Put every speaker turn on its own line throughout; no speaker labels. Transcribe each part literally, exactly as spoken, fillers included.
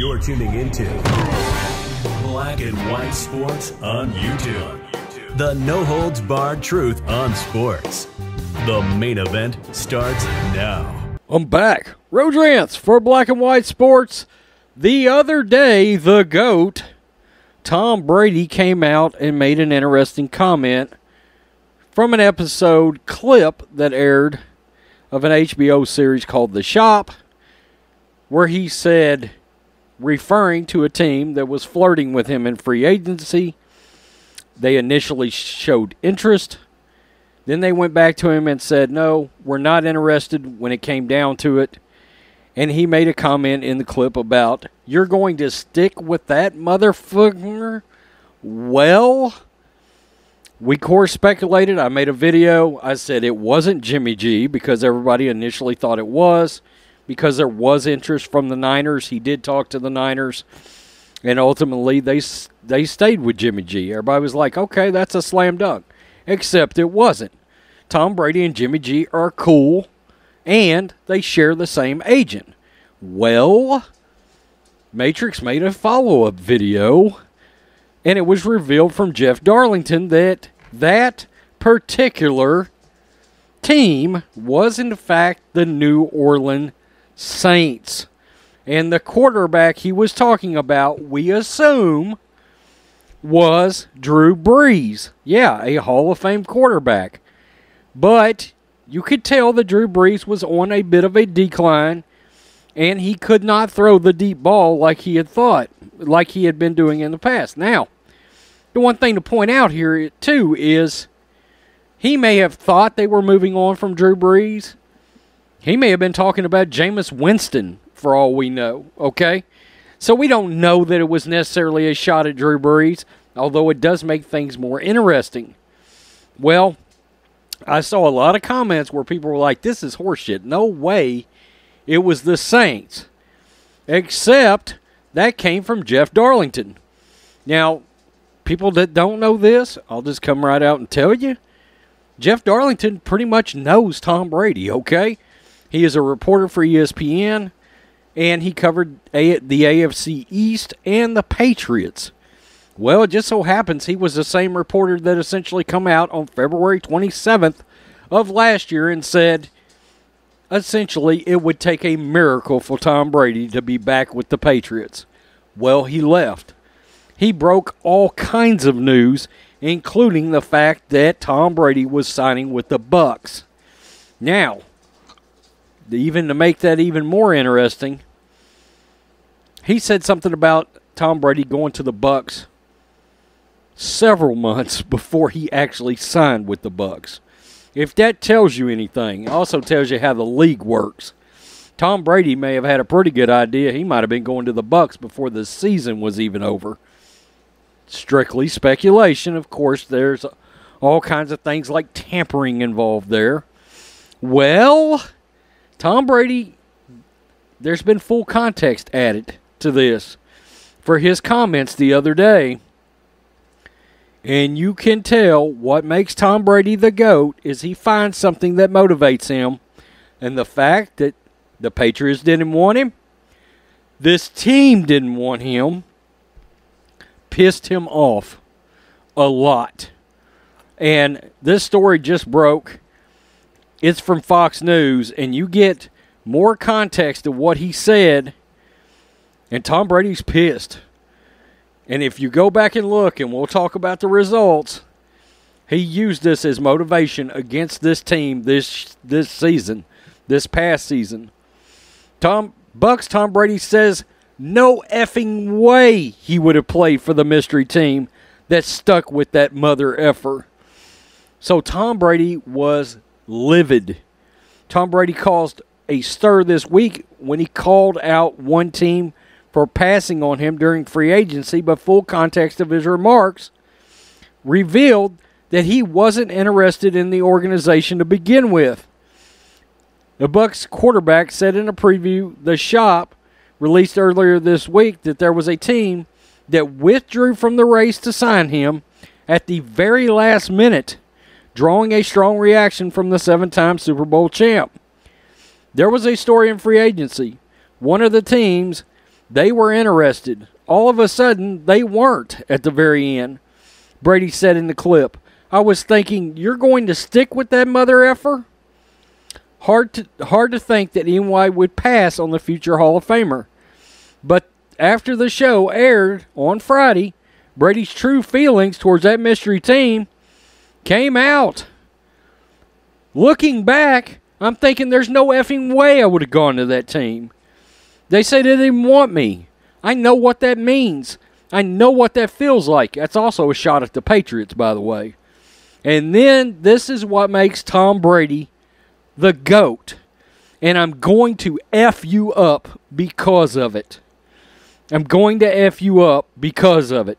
You're tuning into Black and White Sports on YouTube. The no-holds-barred truth on sports. The main event starts now.
I'm back. Rodrance for Black and White Sports. The other day, the GOAT, Tom Brady, came out and made an interesting comment from an episode clip that aired of an H B O series called The Shop, where he said, referring to a team that was flirting with him in free agency, they initially showed interest. Then they went back to him and said, no, we're not interested when it came down to it. And he made a comment in the clip about, you're going to stick with that motherfucker? Well, we core speculated. I made a video. I said it wasn't Jimmy G because everybody initially thought it was, because there was interest from the Niners. He did talk to the Niners, and ultimately they they stayed with Jimmy G. Everybody was like, okay, that's a slam dunk. Except it wasn't. Tom Brady and Jimmy G are cool, and they share the same agent. Well, Matrix made a follow-up video, and it was revealed from Jeff Darlington that that particular team was, in fact, the New Orleans Saints. And the quarterback he was talking about, we assume, was Drew Brees. Yeah, a Hall of Fame quarterback. But you could tell that Drew Brees was on a bit of a decline, and he could not throw the deep ball like he had thought, like he had been doing in the past. Now, the one thing to point out here, too, is he may have thought they were moving on from Drew Brees. He may have been talking about Jameis Winston, for all we know, okay? So we don't know that it was necessarily a shot at Drew Brees, although it does make things more interesting. Well, I saw a lot of comments where people were like, this is horseshit. No way it was the Saints. Except that came from Jeff Darlington. Now, people that don't know this, I'll just come right out and tell you. Jeff Darlington pretty much knows Tom Brady, okay? He is a reporter for E S P N, and he covered a- the A F C East and the Patriots. Well, it just so happens he was the same reporter that essentially come out on February twenty-seventh of last year and said, essentially, it would take a miracle for Tom Brady to be back with the Patriots. Well, he left. He broke all kinds of news, including the fact that Tom Brady was signing with the Bucs. Now, even to make that even more interesting, he said something about Tom Brady going to the Bucs several months before he actually signed with the Bucs. If that tells you anything, it also tells you how the league works. Tom Brady may have had a pretty good idea. He might have been going to the Bucs before the season was even over. Strictly speculation. Of course, there's all kinds of things like tampering involved there. Well, Tom Brady, there's been full context added to this for his comments the other day. And you can tell what makes Tom Brady the GOAT is he finds something that motivates him. And the fact that the Patriots didn't want him, this team didn't want him, pissed him off a lot. And this story just broke. It's from Fox News, and you get more context of what he said, and Tom Brady's pissed. And if you go back and look, and we'll talk about the results, he used this as motivation against this team this this season, this past season. Tom Bucks Tom Brady says no effing way he would have played for the mystery team that stuck with that mother effer. So Tom Brady was livid. Tom Brady caused a stir this week when he called out one team for passing on him during free agency, but full context of his remarks revealed that he wasn't interested in the organization to begin with. The Bucs quarterback said in a preview, The Shop released earlier this week, that there was a team that withdrew from the race to sign him at the very last minute, drawing a strong reaction from the seven-time Super Bowl champ. There was a story in free agency. One of the teams they were interested. All of a sudden, they weren't at the very end. Brady said in the clip, I was thinking, you're going to stick with that mother effer? Hard to, hard to think that N Y would pass on the future Hall of Famer. But after the show aired on Friday, Brady's true feelings towards that mystery team came out. Looking back, I'm thinking there's no effing way I would have gone to that team. They say they didn't want me. I know what that means. I know what that feels like. That's also a shot at the Patriots, by the way. And then this is what makes Tom Brady the GOAT. And I'm going to F you up because of it. I'm going to F you up because of it.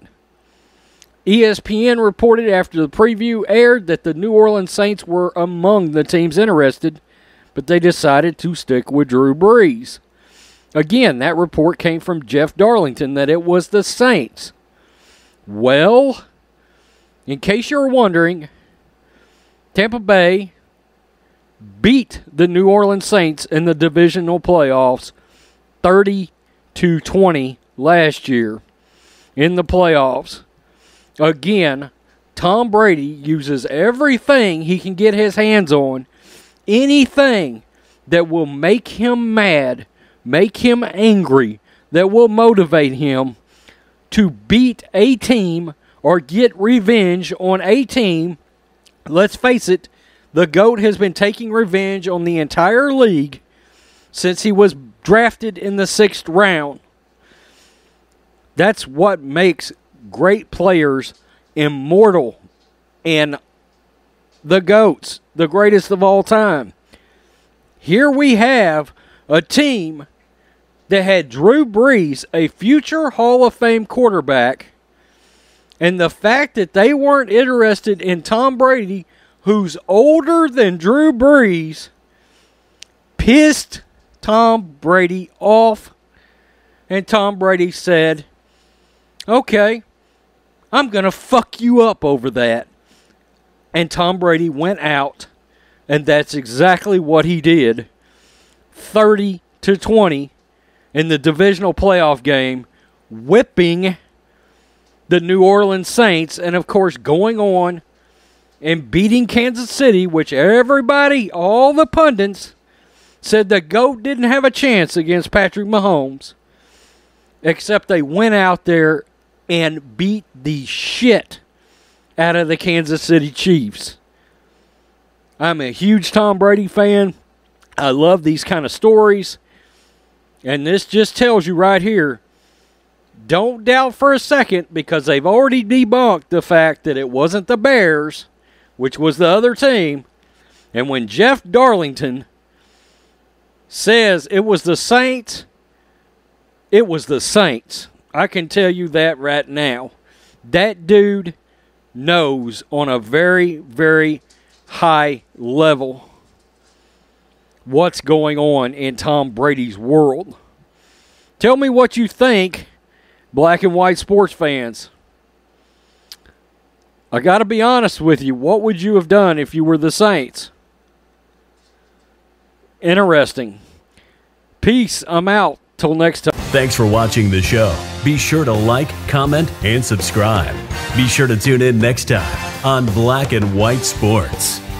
E S P N reported after the preview aired that the New Orleans Saints were among the teams interested, but they decided to stick with Drew Brees. Again, that report came from Jeff Darlington that it was the Saints. Well, in case you're wondering, Tampa Bay beat the New Orleans Saints in the divisional playoffs thirty to twenty last year in the playoffs. Again, Tom Brady uses everything he can get his hands on, anything that will make him mad, make him angry, that will motivate him to beat a team or get revenge on a team. Let's face it, the GOAT has been taking revenge on the entire league since he was drafted in the sixth round. That's what makes great players immortal and the GOATs, the greatest of all time. Here we have a team that had Drew Brees, a future Hall of Fame quarterback, and the fact that they weren't interested in Tom Brady, who's older than Drew Brees, pissed Tom Brady off. And Tom Brady said, okay, I'm going to fuck you up over that. And Tom Brady went out, and that's exactly what he did. thirty to twenty in the divisional playoff game, whipping the New Orleans Saints, and of course going on and beating Kansas City, which everybody, all the pundits, said the GOAT didn't have a chance against Patrick Mahomes, except they went out there and beat the shit out of the Kansas City Chiefs. I'm a huge Tom Brady fan. I love these kind of stories. And this just tells you right here, don't doubt for a second, because they've already debunked the fact that it wasn't the Bears, which was the other team. And when Jeff Darlington says it was the Saints, it was the Saints. I can tell you that right now. That dude knows on a very, very high level what's going on in Tom Brady's world. Tell me what you think, black and white sports fans. I got to be honest with you. What would you have done if you were the Saints? Interesting. Peace. I'm out. Till next time.
Thanks for watching the show. Be sure to like, comment, and subscribe. Be sure to tune in next time on Black and White Sports.